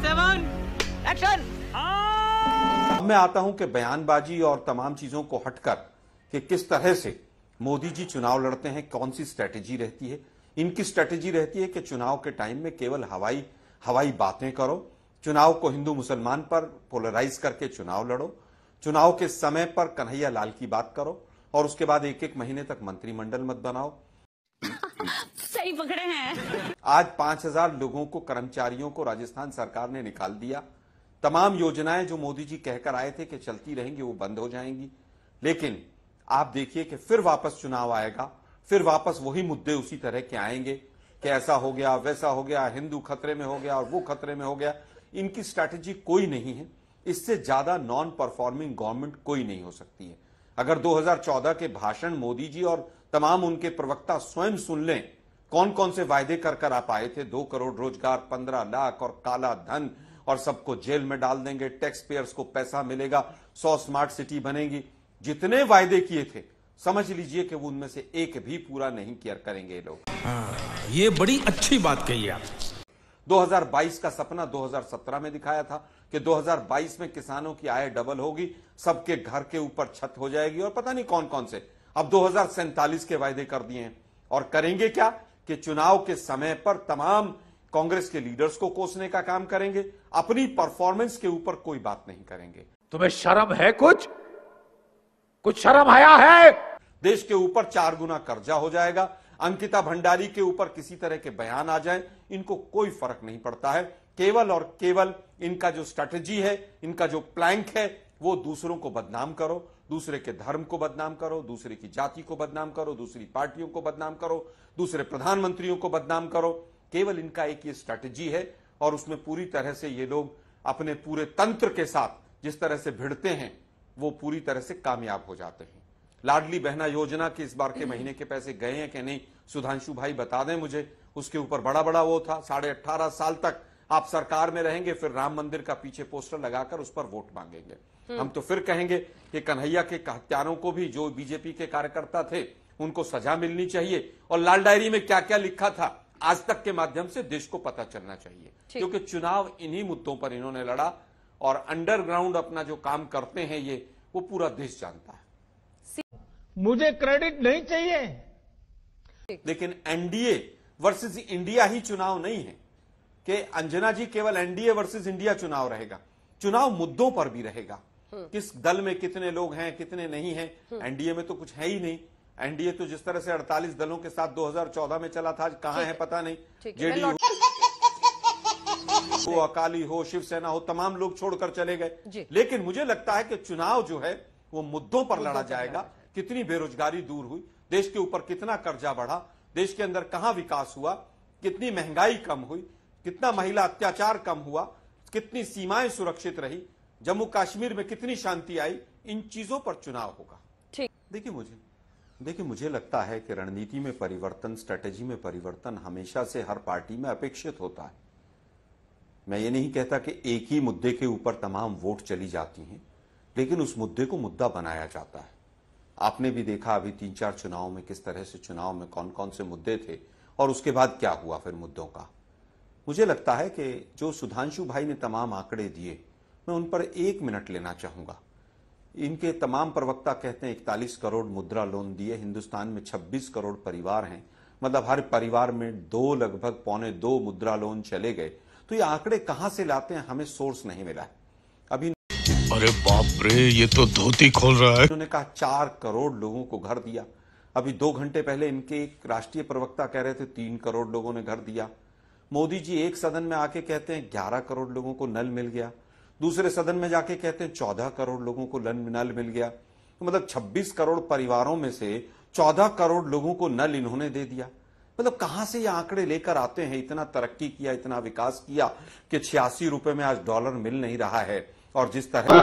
7 action. अब मैं आता हूं कि बयानबाजी और तमाम चीजों को हटकर कि किस तरह से मोदी जी चुनाव लड़ते हैं, कौन सी स्ट्रेटेजी रहती है। इनकी स्ट्रेटेजी रहती है कि चुनाव के टाइम में केवल हवाई बातें करो, चुनाव को हिंदू मुसलमान पर पोलराइज करके चुनाव लड़ो, चुनाव के समय पर कन्हैया लाल की बात करो और उसके बाद एक एक महीने तक मंत्रिमंडल मत बनाओ। सही पकड़े हैं। आज 5000 लोगों को, कर्मचारियों को राजस्थान सरकार ने निकाल दिया। तमाम योजनाएं जो मोदी जी कहकर आए थे कि चलती रहेंगी वो बंद हो जाएंगी। लेकिन आप देखिए कि फिर वापस चुनाव आएगा, फिर वापस वही मुद्दे उसी तरह के आएंगे कि ऐसा हो गया, वैसा हो गया, हिंदू खतरे में हो गया और वो खतरे में हो गया। इनकी स्ट्रैटेजी कोई नहीं है। इससे ज्यादा नॉन परफॉर्मिंग गवर्नमेंट कोई नहीं हो सकती है। अगर 2014 के भाषण मोदी जी और तमाम उनके प्रवक्ता स्वयं सुन लें, कौन कौन से वायदे कर आप आए थे, 2 करोड़ रोजगार, 15 लाख और काला धन और सबको जेल में डाल देंगे, टैक्स पेयर्स को पैसा मिलेगा, 100 स्मार्ट सिटी बनेगी, जितने वायदे किए थे समझ लीजिए कि वो उनमें से एक भी पूरा नहीं किया करेंगे ये लोग। ये बड़ी अच्छी बात कही आप। 2022 का सपना 2017 में दिखाया था कि 2022 में किसानों की आय डबल होगी, सबके घर के ऊपर छत हो जाएगी और पता नहीं कौन कौन से। अब 2047 के वायदे कर दिए हैं और करेंगे क्या कि चुनाव के समय पर तमाम कांग्रेस के लीडर्स को कोसने का काम करेंगे, अपनी परफॉर्मेंस के ऊपर कोई बात नहीं करेंगे। तुम्हें शर्म है? कुछ शर्म आया है? देश के ऊपर 4 गुना कर्जा हो जाएगा, अंकिता भंडारी के ऊपर किसी तरह के बयान आ जाएं, इनको कोई फर्क नहीं पड़ता है। केवल और केवल इनका जो स्ट्रैटेजी है, इनका जो प्लैंक है, वो दूसरों को बदनाम करो, दूसरे के धर्म को बदनाम करो, दूसरे की जाति को बदनाम करो, दूसरी पार्टियों को बदनाम करो, दूसरे प्रधानमंत्रियों को बदनाम करो। केवल इनका एक ये स्ट्रैटेजी है और उसमें पूरी तरह से ये लोग अपने पूरे तंत्र के साथ जिस तरह से भिड़ते हैं वो पूरी तरह से कामयाब हो जाते हैं। लाडली बहना योजना के इस बार के महीने के पैसे गए हैं कि नहीं, सुधांशु भाई बता दें मुझे। उसके ऊपर बड़ा वो था, 18.5 साल तक आप सरकार में रहेंगे, फिर राम मंदिर का पीछे पोस्टर लगाकर उस पर वोट मांगेंगे। हम तो फिर कहेंगे कि कन्हैया के हत्यारों को भी, जो बीजेपी के कार्यकर्ता थे, उनको सजा मिलनी चाहिए और लाल डायरी में क्या क्या लिखा था आज तक के माध्यम से देश को पता चलना चाहिए। क्योंकि चुनाव इन्हीं मुद्दों पर इन्होंने लड़ा और अंडरग्राउंड अपना जो काम करते हैं ये, वो पूरा देश जानता है। मुझे क्रेडिट नहीं चाहिए। लेकिन एनडीए वर्सेस इंडिया ही चुनाव नहीं है कि अंजना जी, केवल एनडीए वर्सेस इंडिया चुनाव रहेगा। चुनाव मुद्दों पर भी रहेगा। किस दल में कितने लोग हैं, कितने नहीं हैं। एनडीए में तो कुछ है ही नहीं। एनडीए तो जिस तरह से 48 दलों के साथ 2014 में चला था, आज कहां है पता नहीं। जेडीयू हो, अकाली हो, शिवसेना हो, तमाम लोग छोड़कर चले गए। लेकिन मुझे लगता है कि चुनाव जो है वो मुद्दों पर लड़ा जाएगा। कितनी बेरोजगारी दूर हुई, देश के ऊपर कितना कर्जा बढ़ा, देश के अंदर कहां विकास हुआ, कितनी महंगाई कम हुई, कितना महिला अत्याचार कम हुआ, कितनी सीमाएं सुरक्षित रही, जम्मू कश्मीर में कितनी शांति आई, इन चीजों पर चुनाव होगा। देखिए मुझे लगता है कि रणनीति में परिवर्तन, स्ट्रेटेजी में परिवर्तन हमेशा से हर पार्टी में अपेक्षित होता है। मैं ये नहीं कहता कि एक ही मुद्दे के ऊपर तमाम वोट चली जाती हैं, लेकिन उस मुद्दे को मुद्दा बनाया जाता है। आपने भी देखा अभी 3-4 चुनाव में किस तरह से चुनाव में कौन कौन से मुद्दे थे और उसके बाद क्या हुआ फिर मुद्दों का। मुझे लगता है कि जो सुधांशु भाई ने तमाम आंकड़े दिए, मैं उन पर 1 मिनट लेना चाहूंगा। इनके तमाम प्रवक्ता कहते हैं 41 करोड़ मुद्रा लोन दिए। हिंदुस्तान में 26 करोड़ परिवार हैं, मतलब हर परिवार में 2, लगभग 2.25 मुद्रा लोन चले गए। तो ये आंकड़े कहां से लाते हैं, हमें सोर्स नहीं मिला है अभी। अरे बाप रे, ये तो धोती खोल रहा है। उन्होंने कहा 4 करोड़ लोगों को घर दिया। अभी 2 घंटे पहले इनके एक राष्ट्रीय प्रवक्ता कह रहे थे 3 करोड़ लोगों ने घर दिया। मोदी जी एक सदन में आके कहते हैं 11 करोड़ लोगों को नल मिल गया, दूसरे सदन में जाके कहते हैं 14 करोड़ लोगों को नल मिल गया। तो मतलब 26 करोड़ परिवारों में से 14 करोड़ लोगों को नल इन्होंने दे दिया। मतलब कहां से ये आंकड़े लेकर आते हैं? इतना तरक्की किया, इतना विकास किया कि 86 रुपए में आज डॉलर मिल नहीं रहा है। और जिस तरह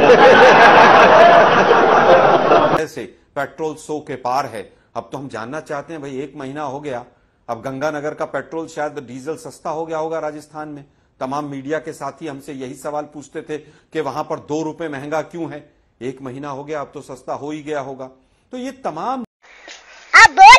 से पेट्रोल 100 के पार है। अब तो हम जानना चाहते हैं भाई, 1 महीना हो गया, अब गंगानगर का पेट्रोल, शायद डीजल सस्ता हो गया होगा राजस्थान में। तमाम मीडिया के साथी हमसे यही सवाल पूछते थे कि वहां पर 2 रुपए महंगा क्यों है। 1 महीना हो गया, अब तो सस्ता हो ही गया होगा। तो ये तमाम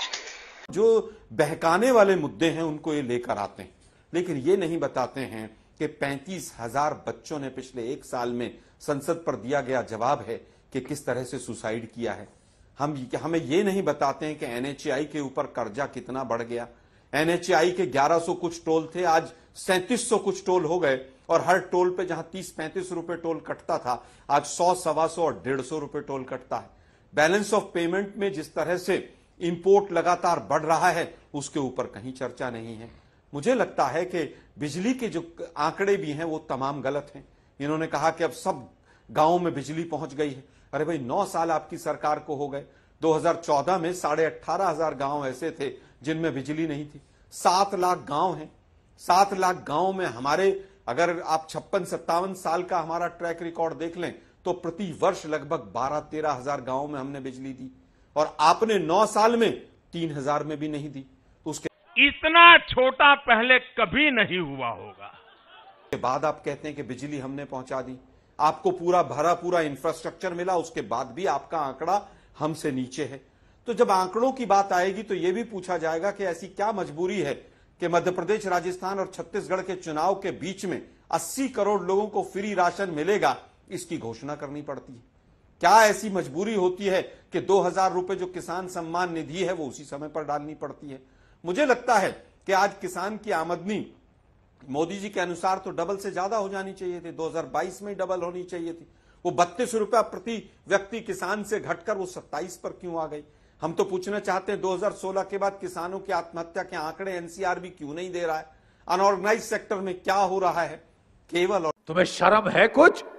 जो बहकाने वाले मुद्दे हैं उनको ये लेकर आते हैं, लेकिन ये नहीं बताते हैं कि 35,000 बच्चों ने पिछले एक साल में संसद पर दिया गया जवाब है कि किस तरह से सुसाइड किया है। हमें ये नहीं बताते हैं कि एनएचएआई के ऊपर कर्जा कितना बढ़ गया। एनएचएआई के 1100 कुछ टोल थे, आज 3700 कुछ टोल हो गए, और हर टोल पे जहां 30-35 रुपए टोल कटता था, आज 100, 125 और 150 रुपए टोल कटता है। बैलेंस ऑफ पेमेंट में जिस तरह से इंपोर्ट लगातार बढ़ रहा है, उसके ऊपर कहीं चर्चा नहीं है। मुझे लगता है कि बिजली के जो आंकड़े भी हैं वो तमाम गलत हैं। इन्होंने कहा कि अब सब गांवों में बिजली पहुंच गई है। अरे भाई, 9 साल आपकी सरकार को हो गए। 2014 में 18,500 गांव ऐसे थे जिनमें बिजली नहीं थी। 7 लाख गांव हैं। 7 लाख गांव में हमारे, अगर आप 56-57 साल का हमारा ट्रैक रिकॉर्ड देख लें तो प्रति वर्ष लगभग 12-13 हजार गांवों में हमने बिजली दी, और आपने 9 साल में 3,000 में भी नहीं दी। तो उसके इतना छोटा पहले कभी नहीं हुआ होगा। के बाद आप कहते हैं कि बिजली हमने पहुंचा दी, आपको पूरा इंफ्रास्ट्रक्चर मिला, उसके बाद भी आपका आंकड़ा हमसे नीचे है। तो जब आंकड़ों की बात आएगी तो यह भी पूछा जाएगा कि ऐसी क्या मजबूरी है कि मध्य प्रदेश, राजस्थान और छत्तीसगढ़ के चुनाव के बीच में 80 करोड़ लोगों को फ्री राशन मिलेगा, इसकी घोषणा करनी पड़ती है। क्या ऐसी मजबूरी होती है कि 2,000 रुपए जो किसान सम्मान निधि है वो उसी समय पर डालनी पड़ती है। मुझे लगता है कि आज किसान की आमदनी मोदी जी के अनुसार तो डबल से ज्यादा हो जानी चाहिए थी, 2022 में डबल होनी चाहिए थी। वो 32 रुपया प्रति व्यक्ति किसान से घटकर वो 27 पर क्यों आ गई? हम तो पूछना चाहते हैं 2016 के बाद किसानों की आत्महत्या के आंकड़े एनसीआर भी क्यों नहीं दे रहा है? अनऑर्गेनाइज सेक्टर में क्या हो रहा है? केवल और तुम्हें शर्म है?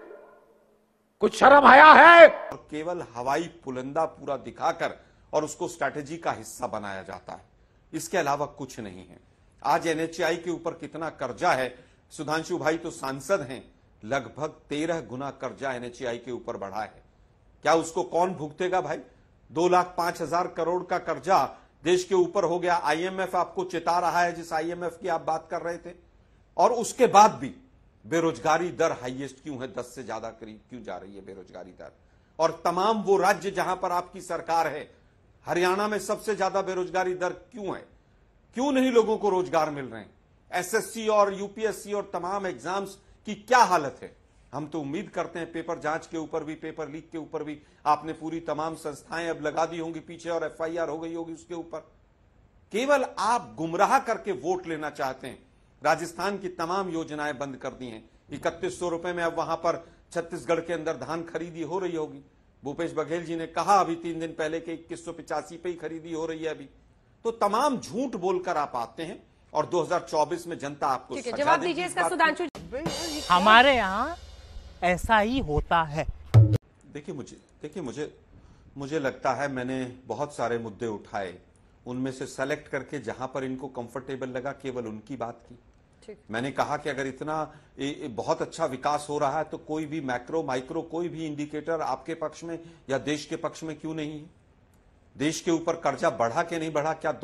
कुछ शर्म आया है? केवल हवाई पुलंदा पूरा दिखाकर और उसको स्ट्रैटेजी का हिस्सा बनाया जाता है, इसके अलावा कुछ नहीं है। आज एनएचएआई के ऊपर कितना कर्जा है? सुधांशु भाई तो सांसद हैं, लगभग 13 गुना कर्जा एनएचएआई के ऊपर बढ़ा है। क्या उसको कौन भुगतेगा भाई? 2,05,000 करोड़ का कर्जा देश के ऊपर हो गया। आईएमएफ आपको चिता रहा है, जिस आईएमएफ की आप बात कर रहे थे, और उसके बाद भी बेरोजगारी दर हाईएस्ट क्यों है? 10 से ज्यादा करीब क्यों जा रही है बेरोजगारी दर? और तमाम वो राज्य जहां पर आपकी सरकार है, हरियाणा में सबसे ज्यादा बेरोजगारी दर क्यों है? क्यों नहीं लोगों को रोजगार मिल रहे हैं? एसएससी और यूपीएससी और तमाम एग्जाम्स की क्या हालत है? हम तो उम्मीद करते हैं पेपर जांच के ऊपर भी, पेपर लीक के ऊपर भी आपने पूरी तमाम संस्थाएं अब लगा दी होंगी पीछे, और एफआईआर हो गई होगी उसके ऊपर। केवल आप गुमराह करके वोट लेना चाहते हैं। राजस्थान की तमाम योजनाएं बंद कर दी हैं। 3100 रुपए में अब वहां पर छत्तीसगढ़ के अंदर धान खरीदी हो रही होगी। भूपेश बघेल जी ने कहा अभी 3 दिन पहले कि 2185 पे ही खरीदी हो रही है अभी। तो तमाम झूठ बोलकर आप आते हैं और 2024 में जनता आपको ठीक है, जवाब दीजिए इसका सुधांशु। हमारे यहाँ ऐसा ही होता है। देखिए मुझे लगता है मैंने बहुत सारे मुद्दे उठाए, उनमें से सेलेक्ट करके जहां पर इनको कंफर्टेबल लगा केवल उनकी बात की। मैंने कहा कि अगर इतना बहुत अच्छा विकास हो रहा है तो कोई भी मैक्रो माइक्रो कोई भी इंडिकेटर आपके पक्ष में या देश के पक्ष में क्यों नहीं है? देश के ऊपर कर्जा बढ़ा के नहीं बढ़ा? क्या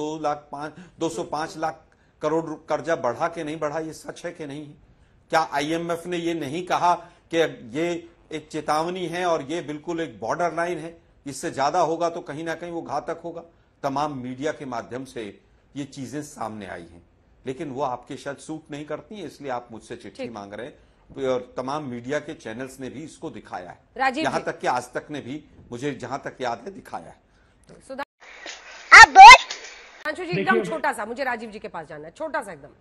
205 लाख करोड़ कर्जा बढ़ा के नहीं बढ़ा? ये सच है कि नहीं है? क्या आईएमएफ ने ये नहीं कहा कि ये एक चेतावनी है और ये बिल्कुल एक बॉर्डर लाइन है, इससे ज्यादा होगा तो कहीं ना कहीं वो घातक होगा? तमाम मीडिया के माध्यम से ये चीजें सामने आई हैं, लेकिन वो आपके शायद सूट नहीं करती है, इसलिए आप मुझसे चिट्ठी मांग रहे हैं। और तमाम मीडिया के चैनल्स ने भी इसको दिखाया है, यहां तक कि आज तक ने भी, मुझे जहां तक याद है, दिखाया है। आप बोल सुधांशु जी, एकदम छोटा सा, मुझे राजीव जी के पास जाना है, छोटा सा एकदम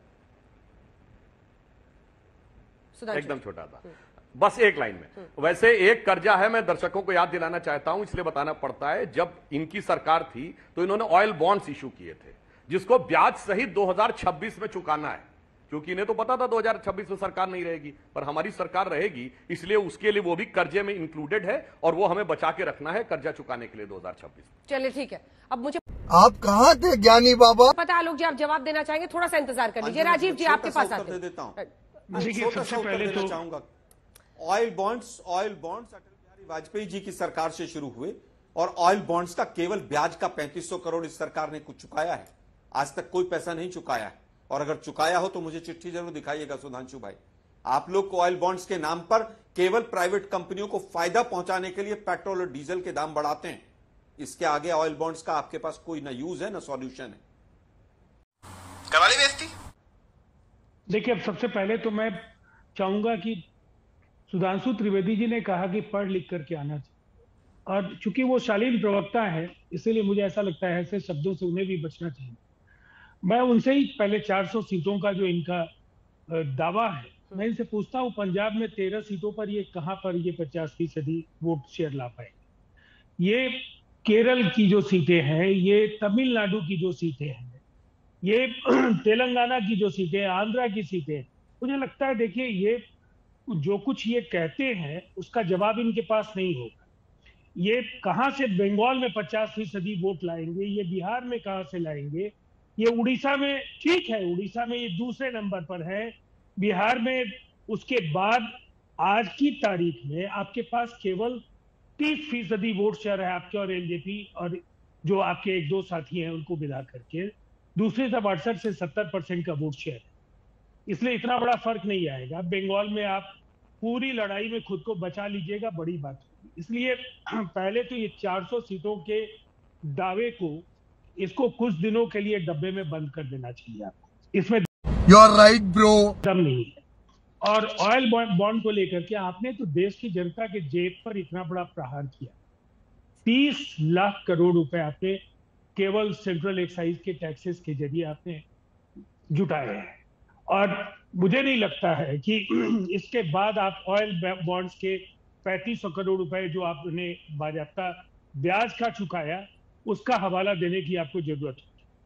एकदम छोटा था, बस एक लाइन में। वैसे एक कर्जा है, मैं दर्शकों को याद दिलाना चाहता हूं, इसलिए बताना पड़ता है। जब इनकी सरकार थी तो इन्होंने ऑयल बॉन्ड्स इशू किए थे, जिसको ब्याज सहित 2026 में चुकाना है, क्योंकि इन्हें तो पता था 2026 में सरकार नहीं रहेगी, पर हमारी सरकार रहेगी, इसलिए उसके लिए वो भी कर्जे में इंक्लूडेड है और वो हमें बचा के रखना है कर्जा चुकाने के लिए 2026। चलिए ठीक है, अब मुझे आप कहाँ थे ज्ञानी बाबा? पता है आलोक जी, आप जवाब देना चाहेंगे, थोड़ा सा इंतजार कर लीजिए। राजीव जी आपके पास आते देता हूं। सबसे पहले तो चाहूंगा, ऑयल बॉन्ड्स अटल बिहारी वाजपेयी जी की सरकार से शुरू हुए और ऑयल बॉन्ड्स का केवल ब्याज का 3500 करोड़ इस सरकार ने कुछ चुकाया है, आज तक कोई पैसा नहीं चुकाया है। और अगर चुकाया हो तो मुझे चिट्ठी जरूर दिखाइएगा सुधांशु भाई। आप लोग को ऑयल बॉन्ड्स के नाम पर केवल प्राइवेट कंपनियों को फायदा पहुंचाने के लिए पेट्रोल और डीजल के दाम बढ़ाते हैं, इसके आगे ऑयल बॉन्ड्स का आपके पास कोई ना यूज है ना सॉल्यूशन है। करवाली बेइज्जती। देखिए, अब सबसे पहले तो मैं चाहूंगा कि सुधांशु त्रिवेदी जी ने कहा कि पढ़ लिख करके आना चाहिए, और चूंकि वो शालीन प्रवक्ता है इसीलिए मुझे ऐसा लगता है ऐसे शब्दों से उन्हें भी बचना चाहिए। मैं उनसे ही पहले 400 सीटों का जो इनका दावा है, मैं इनसे पूछता हूँ पंजाब में 13 सीटों पर ये कहां पर ये 50% वोट शेयर ला पाएंगे। ये केरल की जो सीटें हैं, ये तमिलनाडु की जो सीटें हैं, ये तेलंगाना की जो सीटें, आंध्रा की सीटें, मुझे लगता है देखिए ये जो कुछ ये कहते हैं उसका जवाब इनके पास नहीं होगा। ये कहां से बंगाल में 50% वोट लाएंगे, ये बिहार में कहां से लाएंगे, ये उड़ीसा में, ठीक है उड़ीसा में ये दूसरे नंबर पर है, बिहार में उसके बाद आज की तारीख में आपके पास केवल 30% वोट शेयर है आपके और एलजेपी और जो आपके एक दो साथी हैं उनको मिला करके, दूसरे सब 68 से 70% का वोट शेयर है। इसलिए इतना बड़ा फर्क नहीं आएगा। बंगाल में आप पूरी लड़ाई में खुद को बचा लीजिएगा, बड़ी बात होगी। इसलिए पहले तो ये 400 सीटों के दावे को, इसको कुछ दिनों के लिए डब्बे में बंद कर देना चाहिए आपको। इसमें यू आर राइट ब्रो, दम नहीं है। और ऑयल बॉन्ड को लेकर के आपने तो देश की जनता के जेब पर इतना बड़ा प्रहार किया। 30 लाख करोड़ रुपए आपने केवल सेंट्रल एक्साइज के टैक्सेस के जरिए आपने जुटाए हैं, और मुझे नहीं लगता है कि इसके बाद आप ऑयल बॉन्ड्स के 3500 करोड़ रुपए जो आपने बाजाबता ब्याज का चुकाया उसका हवाला देने की आपको जरूरत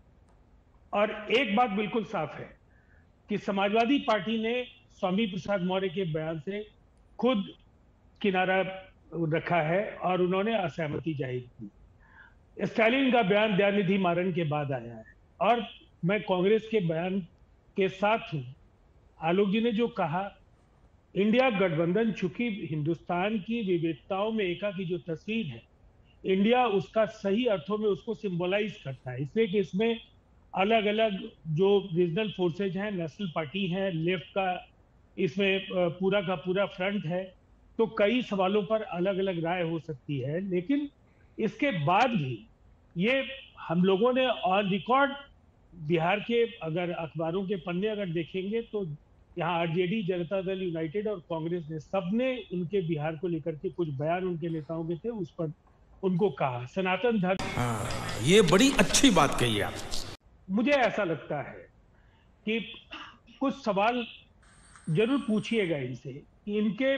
है। और एक बात बिल्कुल साफ है कि समाजवादी पार्टी ने स्वामी प्रसाद मौर्य के बयान से खुद किनारा रखा है और उन्होंने असहमति जाहिर की। स्टालिन का बयान दयानिधि मारन के बाद आया है, और मैं कांग्रेस के बयान के साथ हूं। आलोक जी ने जो कहा, इंडिया गठबंधन चूंकि हिंदुस्तान की विविधताओं में एका की जो तस्वीर है, इंडिया उसका सही अर्थों में उसको सिंबलाइज करता है, इसलिए कि इसमें अलग अलग जो रीजनल फोर्सेज हैं, नेशनल पार्टी है, लेफ्ट का इसमें पूरा का पूरा फ्रंट है, तो कई सवालों पर अलग अलग राय हो सकती है। लेकिन इसके बाद भी ये हम लोगों ने ऑन रिकॉर्ड बिहार के अगर अखबारों के पन्ने अगर देखेंगे तो यहाँ आरजेडी, जनता दल यूनाइटेड और कांग्रेस ने सबने उनके बिहार को लेकर के कुछ बयान उनके नेताओं के थे, उस पर उनको कहा सनातन धर्म। ये बड़ी अच्छी बात कही आप। मुझे ऐसा लगता है कि कुछ सवाल जरूर पूछिएगा इनसे कि इनके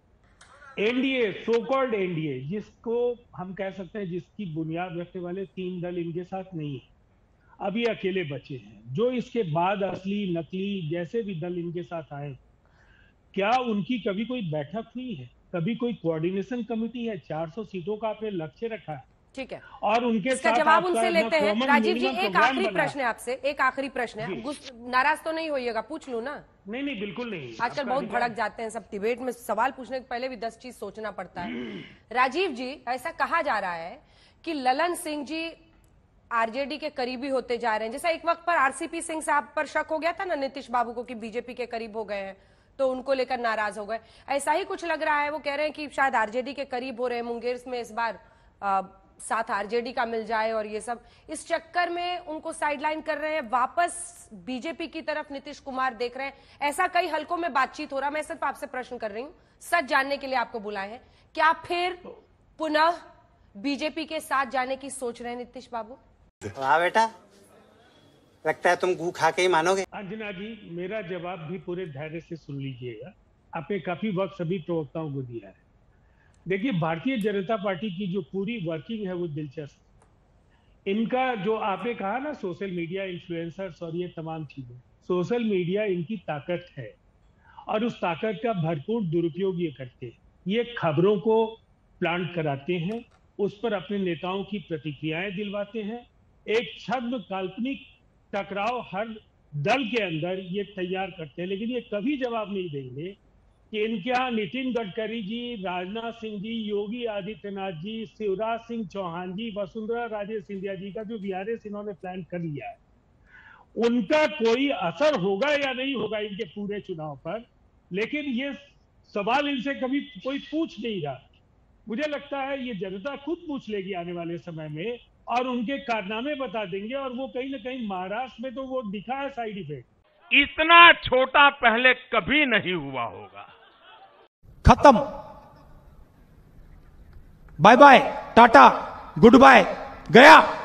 एनडीए, सो कॉल्ड एनडीए, जिसको हम कह सकते हैं जिसकी बुनियाद रखने वाले 3 दल इनके साथ नहीं है, अब ये अकेले बचे हैं। जो इसके बाद असली नकली जैसे भी दल इनके साथ आए, क्या उनकी कभी कोई बैठक हुई है, कभी कोई कोऑर्डिनेशन कमेटी है? 400 सीटों का आपने लक्ष्य रखा है, ठीक है, और उनके इसका साथ जवाब उनसे लेते हैं। राजीव जी, एक आखिरी प्रश्न है आपसे, एक आखिरी प्रश्न है, नाराज तो नहीं होइएगा, पूछ लूं ना? नहीं, बिल्कुल नहीं। आजकल बहुत भड़क जाते हैं सब डिबेट में, सवाल पूछने के पहले भी 10 चीज सोचना पड़ता है। राजीव जी, ऐसा कहा जा रहा है कि ललन सिंह जी आरजेडी के करीबी होते जा रहे हैं, जैसा एक वक्त पर आरसीपी सिंह साहब पर शक हो गया था ना नीतीश बाबू को कि बीजेपी के करीब हो गए हैं, तो उनको लेकर नाराज हो गए। ऐसा ही कुछ लग रहा है, वो कह रहे हैं कि शायद आरजेडी के करीब हो रहे हैं, मुंगेर में इस बार साथ आरजेडी का मिल जाए, और ये सब इस चक्कर में उनको साइडलाइन कर रहे हैं, वापस बीजेपी की तरफ नीतीश कुमार देख रहे हैं। ऐसा कई हलकों में बातचीत हो रहा। मैं सिर्फ आपसे प्रश्न कर रही हूं, सच जानने के लिए आपको बुलाए हैं, क्या फिर पुनः बीजेपी के साथ जाने की सोच रहे हैं नीतीश बाबू? वाह बेटा, लगता है तुम गू खा के ही मानोगे। अंजना जी, मेरा जवाब भी पूरे धैर्य से सुन लीजिएगा। आपने काफी वक्त सभी प्रवक्ताओं को दिया है। देखिए, भारतीय जनता पार्टी की जो पूरी वर्किंग है वो दिलचस्प। इनका जो आपने कहा ना सोशल मीडिया इन्फ्लुएंसर्स और ये तमाम चीजें, सोशल मीडिया इनकी ताकत है और उस ताकत का भरपूर दुरुपयोग ये करते हैं। ये खबरों को प्लांट कराते हैं, उस पर अपने नेताओं की प्रतिक्रियाएं दिलवाते हैं, एक छद्म काल्पनिक टकराव हर दल के अंदर ये तैयार करते हैं। लेकिन ये कभी जवाब नहीं देंगे कि इनके यहाँ नितिन गडकरी जी, राजनाथ सिंह जी, योगी आदित्यनाथ जी, शिवराज सिंह चौहान जी, वसुंधरा राजे सिंधिया जी का जो वीआरएस इन्होंने प्लान कर लिया है, उनका कोई असर होगा या नहीं होगा इनके पूरे चुनाव पर, लेकिन ये सवाल इनसे कभी कोई पूछ नहीं रहा। मुझे लगता है ये जनता खुद पूछ लेगी आने वाले समय में, और उनके कारनामे बता देंगे। और वो कहीं ना कहीं महाराष्ट्र में तो वो दिखा है साइड इफेक्ट, इतना छोटा पहले कभी नहीं हुआ होगा। खत्म, bye bye, tata, goodbye, गया।